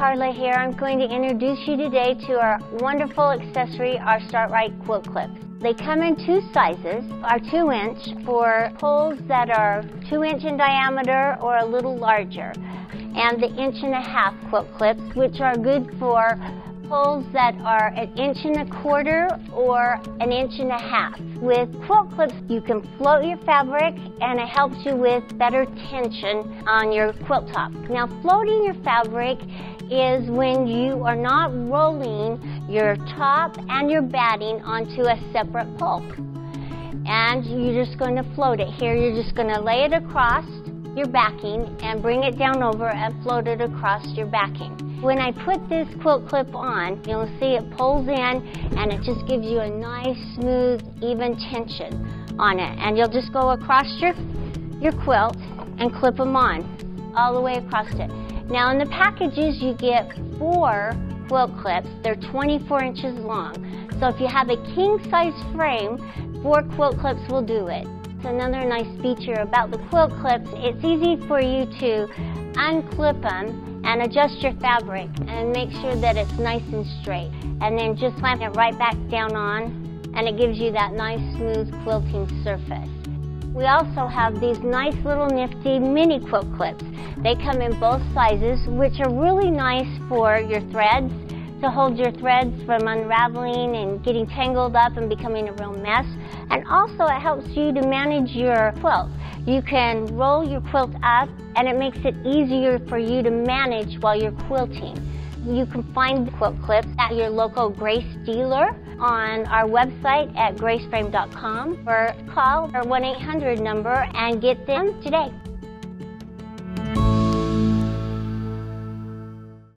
Carla here. I'm going to introduce you today to our wonderful accessory, our Start Right quilt clips. They come in two sizes, our 2-inch for poles that are 2-inch in diameter or a little larger, and the 1.5-inch quilt clips, which are good for poles that are 1.25 inches or 1.5 inches. With quilt clips, you can float your fabric and it helps you with better tension on your quilt top. Now, floating your fabric is when you are not rolling your top and your batting onto a separate pole. And you're just going to float it. Here, you're just going to lay it across your backing and bring it down over and float it across your backing. When I put this quilt clip on, you'll see it pulls in and it just gives you a nice, smooth, even tension on it. And you'll just go across your quilt and clip them on all the way across it. Now in the packages you get 4 quilt clips. They're 24 inches long. So if you have a king-size frame, 4 quilt clips will do it. Another nice feature about the quilt clips, it's easy for you to unclip them and adjust your fabric and make sure that it's nice and straight. And then just clamp it right back down on, and it gives you that nice smooth quilting surface. We also have these nice little nifty mini quilt clips. They come in both sizes, which are really nice for your threads, to hold your threads from unraveling and getting tangled up and becoming a real mess. And also it helps you to manage your quilt. You can roll your quilt up and it makes it easier for you to manage while you're quilting. You can find the quilt clips at your local Grace dealer, on our website at graceframe.com, or call our 1-800 number and get them today.